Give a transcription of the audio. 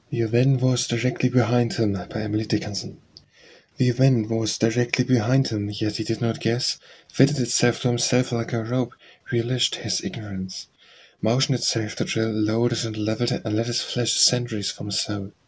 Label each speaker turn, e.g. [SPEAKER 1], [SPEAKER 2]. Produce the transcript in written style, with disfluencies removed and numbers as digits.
[SPEAKER 1] The event was directly behind him, by Emily Dickinson. The event was directly behind him, yet he did not guess, fitted itself to himself like a rope, relished his ignorance. Motion itself to drill, loaded and leveled, and let his flesh centuries from his soul.